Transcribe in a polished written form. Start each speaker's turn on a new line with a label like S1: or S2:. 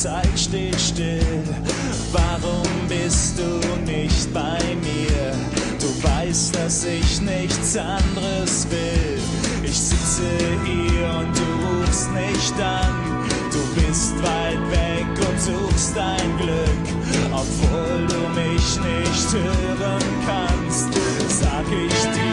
S1: Zeit steht still. Warum bist du nicht bei mir? Du weißt, dass ich nichts anderes will. Ich sitze hier und du rufst nicht an. Du bist weit weg und suchst dein Glück, obwohl du mich nicht hören kannst. Sag ich dir